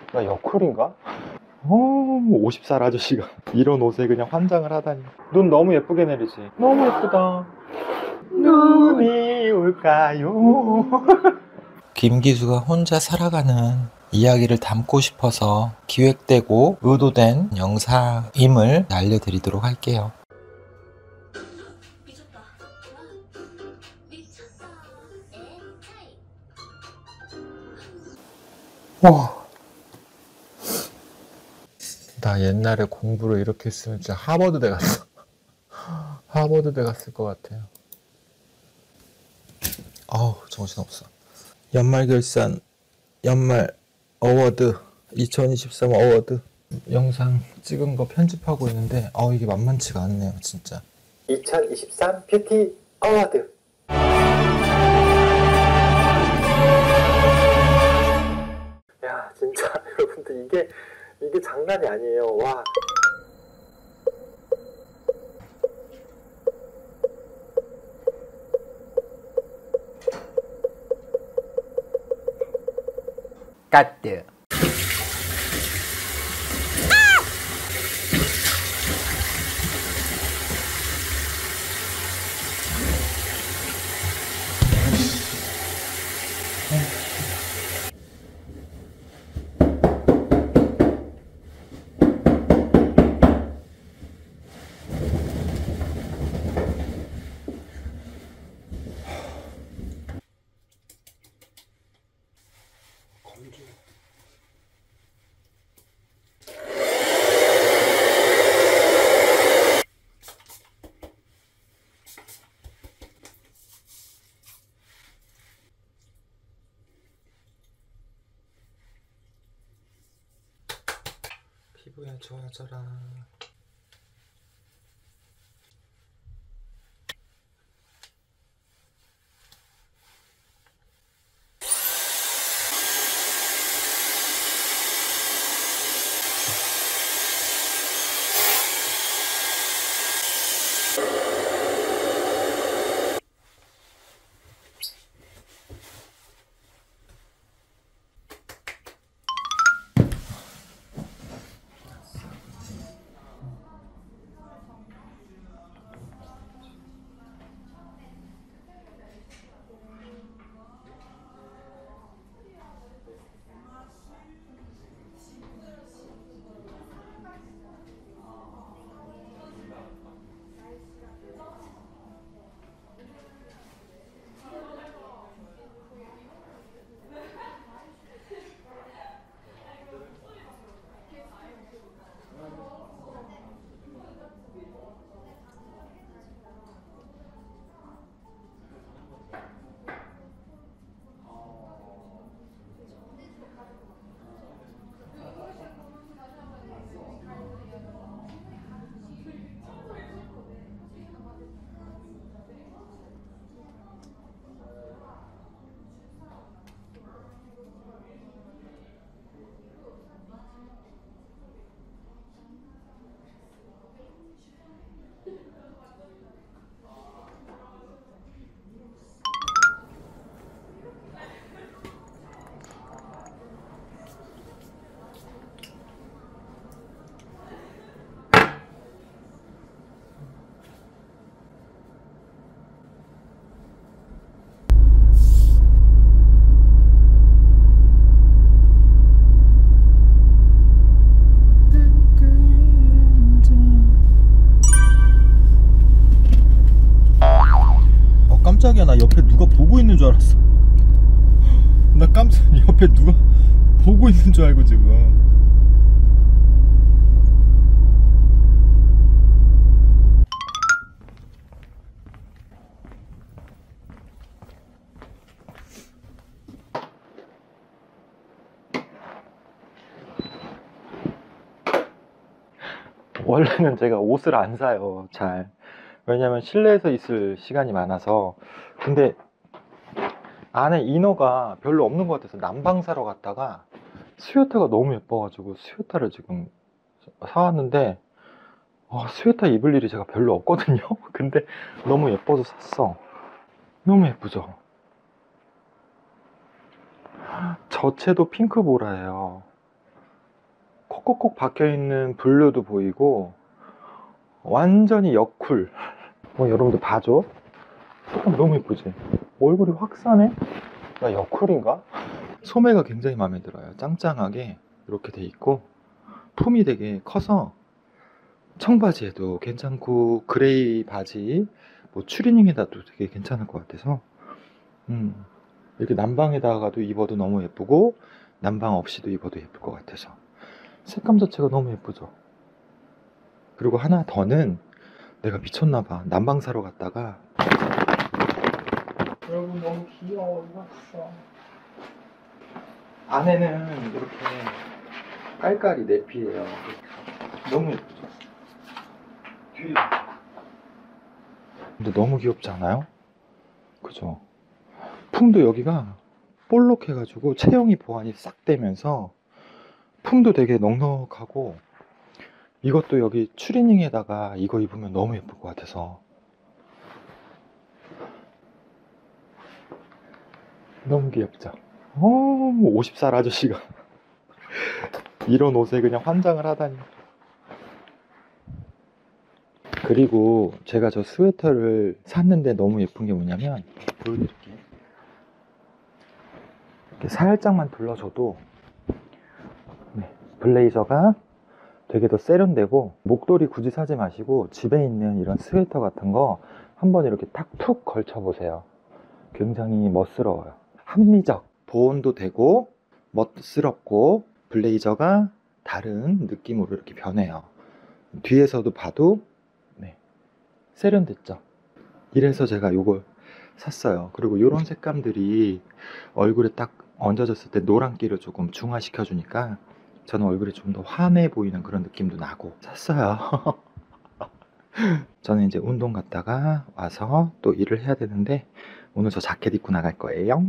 나 여쿨인가? 50살 아저씨가 이런 옷에 그냥 환장을 하다니. 눈 너무 예쁘게 내리지. 너무 예쁘다. 눈이 올까요? 김기수가 혼자 살아가는 이야기를 담고 싶어서 기획되고 의도된 영상임을 알려드리도록 할게요. 미쳤다. 미쳤다. 나 옛날에 공부를 이렇게 했으면 진짜 하버드대 갔어. 하버드대 갔을 것 같아요. 정신없어. 연말결산, 연말 어워드, 2023 어워드 영상 찍은 거 편집하고 있는데 이게 만만치가 않네요, 진짜. 2023 뷰티 어워드. 야, 진짜 여러분들 이게 장난이 아니에요. 와. 까뜨. 피부야 좋아져라. 깜짝이야. 나 옆에 누가 보고 있는 줄 알았어. 나 깜짝 옆에 누가 보고 있는 줄 알고 지금. 원래는 제가 옷을 안 사요, 잘. 왜냐면 실내에서 있을 시간이 많아서. 근데 안에 이너가 별로 없는 것 같아서 난방 사러 갔다가 스웨터가 너무 예뻐가지고 스웨터를 지금 사왔는데 스웨터 입을 일이 제가 별로 없거든요. 근데 너무 예뻐서 샀어. 너무 예쁘죠? 저채도 핑크 보라예요. 콕콕콕 박혀있는 블루도 보이고 완전히 여쿨. 여러분들 봐줘. 너무 예쁘지? 얼굴이 확 사네? 나 여쿨인가? 소매가 굉장히 마음에 들어요. 짱짱하게 이렇게 돼 있고 품이 되게 커서 청바지에도 괜찮고 그레이 바지 뭐 추리닝에다도 되게 괜찮을 것 같아서 이렇게 남방에다가도 입어도 너무 예쁘고 남방 없이도 입어도 예쁠 것 같아서 색감 자체가 너무 예쁘죠. 그리고 하나 더는 내가 미쳤나봐. 남방 사러 갔다가 여러분 너무 귀여워. 이거 안에는 이렇게 깔깔이 내피예요. 너무 예쁘죠. 뒤에 근데 너무 귀엽지 않아요? 그죠? 품도 여기가 볼록해가지고 체형이 보완이 싹 되면서 품도 되게 넉넉하고 이것도 여기 추리닝에다가 이거 입으면 너무 예쁠 것 같아서 너무 귀엽죠? 50살 아저씨가 이런 옷에 그냥 환장을 하다니. 그리고 제가 저 스웨터를 샀는데 너무 예쁜 게 뭐냐면 보여드릴게요. 이렇게 살짝만 둘러줘도 블레이저가 되게 더 세련되고 목도리 굳이 사지 마시고 집에 있는 이런 스웨터 같은 거 한번 이렇게 탁 툭 걸쳐 보세요. 굉장히 멋스러워요. 합리적, 보온도 되고 멋스럽고 블레이저가 다른 느낌으로 이렇게 변해요. 뒤에서도 봐도 세련됐죠. 이래서 제가 이걸 샀어요. 그리고 이런 색감들이 얼굴에 딱 얹어졌을 때 노란기를 조금 중화시켜 주니까 저는 얼굴이 좀 더 환해 보이는 그런 느낌도 나고 샀어요. 저는 이제 운동 갔다가 와서 또 일을 해야 되는데 오늘 저 자켓 입고 나갈 거예요.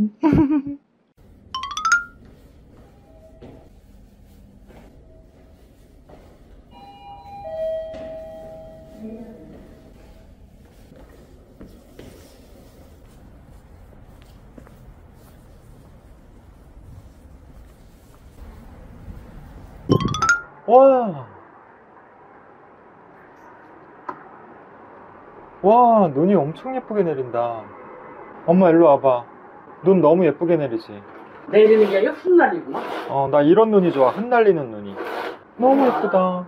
와, 와, 눈이 엄청 예쁘게 내린다. 엄마 일로 와봐. 눈 너무 예쁘게 내리지? 내리는 게 아니라 흩날리구만. 나 이런 눈이 좋아. 흩날리는 눈이. 너무 예쁘다.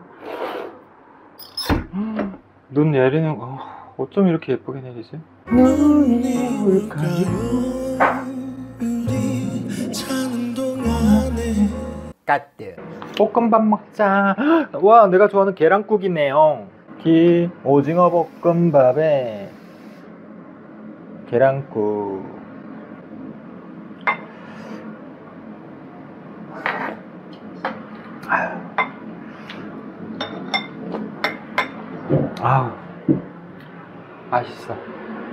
눈 내리는 거 어쩜 이렇게 예쁘게 내리지? 눈이 올까요? 까뜨. 볶음밥 먹자. 와, 내가 좋아하는 계란국이네요. 오징어 볶음밥에 계란국. 아우, 맛있어.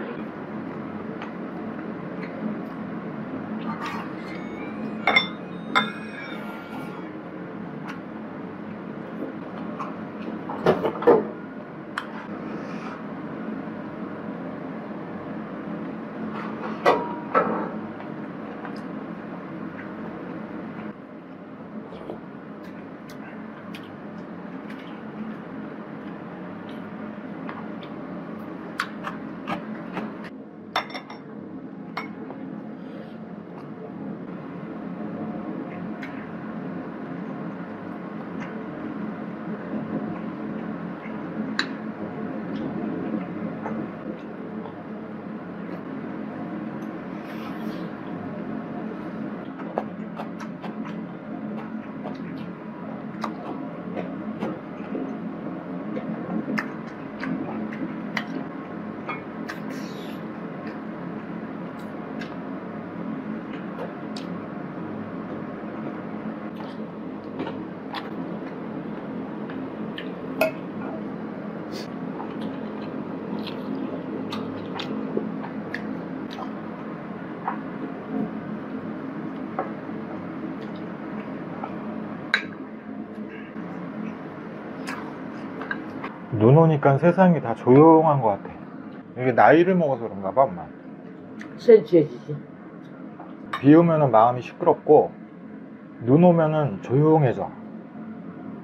눈 오니까 세상이 다 조용한 것 같아. 이게 나이를 먹어서 그런가 봐, 엄마. 센치해지지. 비 오면은 마음이 시끄럽고 눈 오면은 조용해져.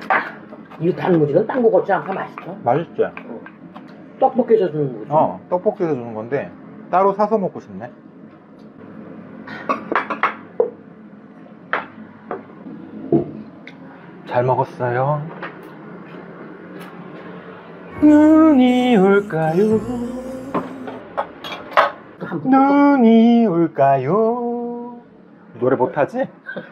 이 단무지는 딴 거 같지 않고 맛있어. 맛있지? 떡볶이에서 주는 거지. 떡볶이에서 주는 건데 따로 사서 먹고 싶네. 잘 먹었어요. 눈이 올까요? 눈이 올까요? 노래 못하지?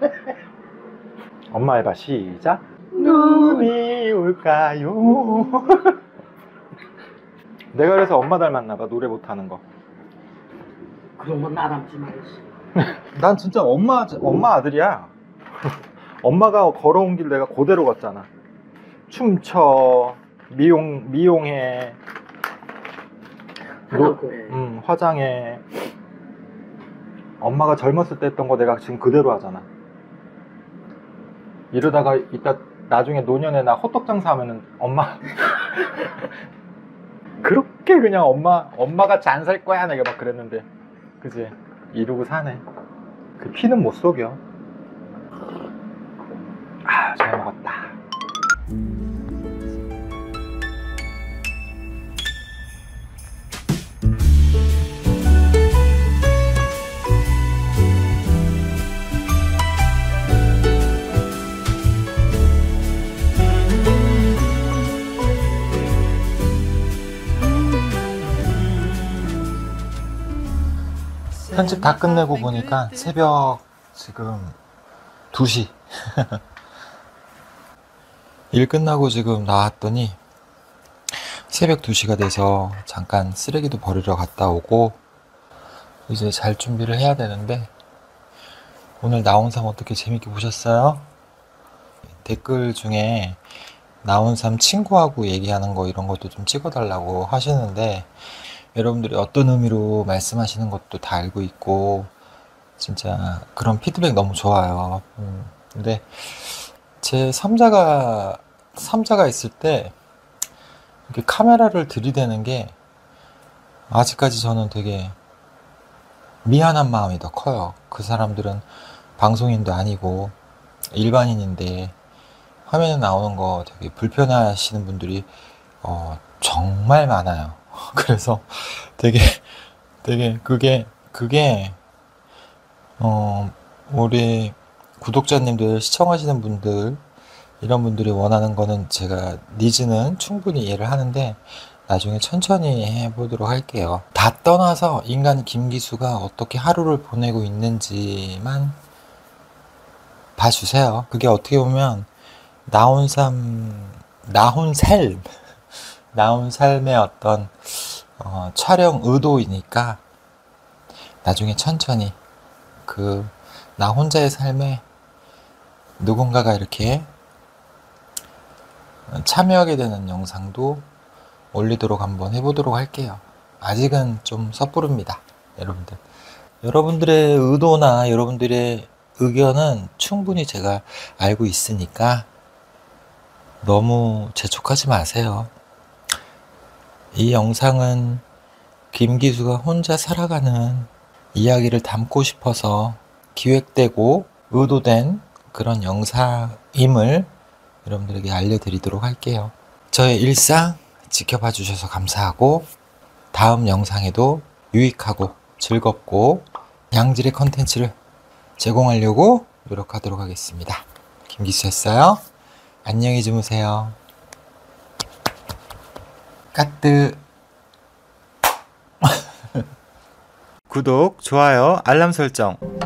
엄마 해봐. 시작. 눈이 올까요? 내가 그래서 엄마 닮았나봐. 노래 못하는 거. 그런 건 나 닮지 말지. 난 진짜 엄마 아들이야. 엄마가 걸어온 길 내가 그대로 갔잖아. 춤춰, 미용해, 화장도 해. 화장해. 엄마가 젊었을 때 했던 거 내가 지금 그대로 하잖아. 이러다가 이따 나중에 노년에 나 호떡 장사하면은 엄마 그렇게 그냥 엄마같이 안 살 거야 내가 막 그랬는데, 그지? 이러고 사네. 그 피는 못 속여. 잘 먹었다. 편집 다 끝내고 보니까 새벽 지금 2시. 일 끝나고 지금 나왔더니 새벽 2시가 돼서 잠깐 쓰레기도 버리러 갔다 오고 이제 잘 준비를 해야 되는데, 오늘 나온삼 어떻게 재밌게 보셨어요? 댓글 중에 나온삼 친구하고 얘기하는 거 이런 것도 좀 찍어달라고 하시는데, 여러분들이 어떤 의미로 말씀하시는 것도 다 알고 있고 진짜 그런 피드백 너무 좋아요. 근데 제 3자가 있을 때 이렇게 카메라를 들이대는 게 아직까지 저는 되게 미안한 마음이 더 커요. 그 사람들은 방송인도 아니고 일반인인데 화면에 나오는 거 되게 불편해하시는 분들이 정말 많아요. 그래서 되게 그게 우리 구독자님들, 시청하시는 분들, 이런 분들이 원하는 거는 제가 니즈는 충분히 이해를 하는데 나중에 천천히 해보도록 할게요. 다 떠나서 인간 김기수가 어떻게 하루를 보내고 있는지만 봐주세요. 그게 어떻게 보면 나온 삶의 어떤 촬영 의도이니까 나중에 천천히 나 혼자의 삶에 누군가가 이렇게 참여하게 되는 영상도 올리도록 한번 해보도록 할게요. 아직은 좀 섣부릅니다. 여러분들의 의도나 여러분들의 의견은 충분히 제가 알고 있으니까 너무 재촉하지 마세요. 이 영상은 김기수가 혼자 살아가는 이야기를 담고 싶어서 기획되고 의도된 그런 영상임을 여러분들에게 알려드리도록 할게요. 저의 일상 지켜봐 주셔서 감사하고 다음 영상에도 유익하고 즐겁고 양질의 컨텐츠를 제공하려고 노력하도록 하겠습니다. 김기수였어요. 안녕히 주무세요. 까뜨. 구독, 좋아요, 알람 설정